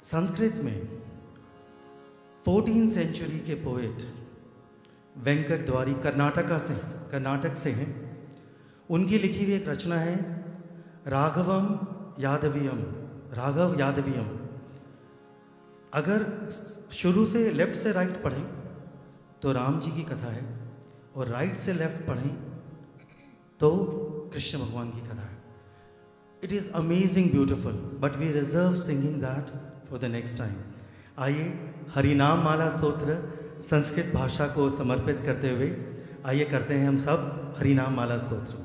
संस्कृत में 14th century के poet Venkat द्वारी कर्नाटक से हैं। उनकी लिखी हुई एक रचना है राघव यादवियम। अगर शुरू से लेफ्ट से राइट पढ़ें तो राम जी की कथा है, और राइट से लेफ्ट पढ़ें तो कृष्ण भगवान की कथा है। It is amazing beautiful, but we reserve singing that for the next time. आइए हरिनाम माला स्तोत्र संस्कृत भाषा को समर्पित करते हुए आइए करते हैं हम सब हरिनाम माला स्तोत्र।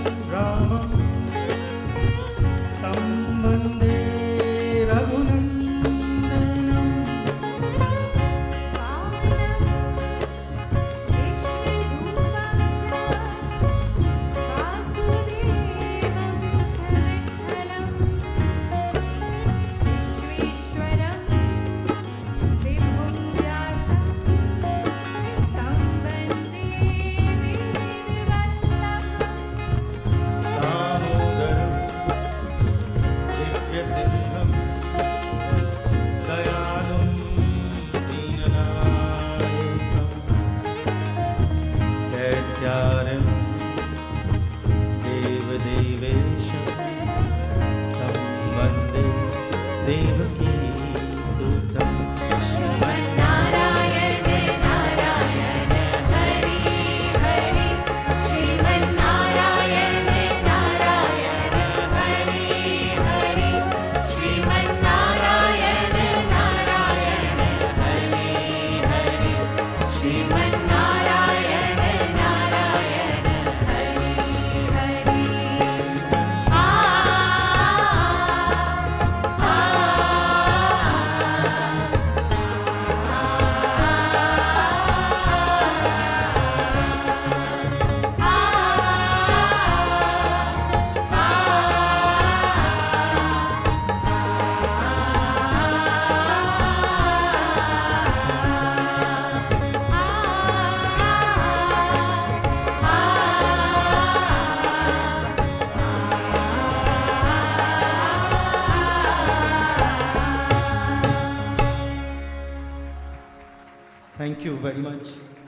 रामं तं वन्दे रघुनन्दनम् देवकी सुतं Sriman Narayana Narayan Hari Hari Sriman Narayana Narayan Hari Hari Sriman Narayana Narayan Hari Hari Sriman Narayana Narayan Hari Hari Thank you very much.